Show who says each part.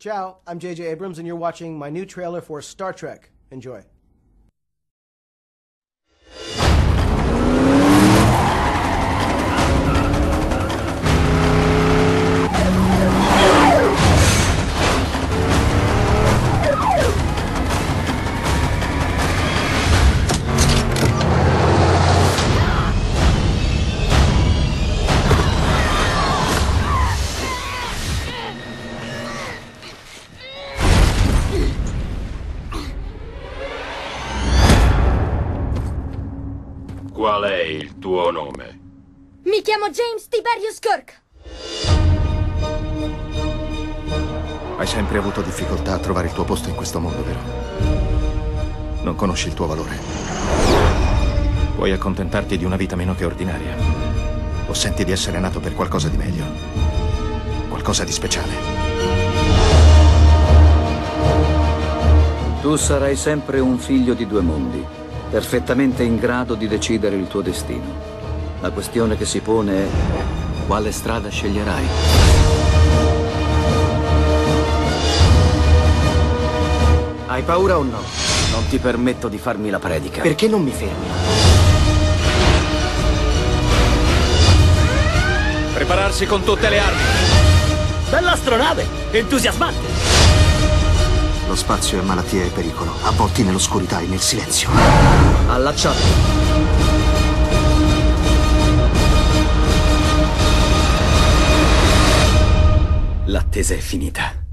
Speaker 1: Ciao, I'm J.J. Abrams, and you're watching my new trailer for Star Trek. Enjoy.
Speaker 2: Qual è il tuo nome?
Speaker 3: Mi chiamo James Tiberius Kirk.
Speaker 4: Hai sempre avuto difficoltà a trovare il tuo posto in questo mondo, vero? Non conosci il tuo valore. Vuoi accontentarti di una vita meno che ordinaria? O senti di essere nato per qualcosa di meglio? Qualcosa di speciale?
Speaker 5: Tu sarai sempre un figlio di due mondi, perfettamente in grado di decidere il tuo destino. La questione che si pone è: quale strada sceglierai?
Speaker 6: Hai paura o no? Non ti permetto di farmi la predica. Perché non mi fermi?
Speaker 5: Prepararsi con tutte le armi!
Speaker 6: Bella astronave! Entusiasmante!
Speaker 4: Lo spazio è malattia e pericolo, avvolti nell'oscurità e nel silenzio.
Speaker 6: Allacciatevi! L'attesa è finita.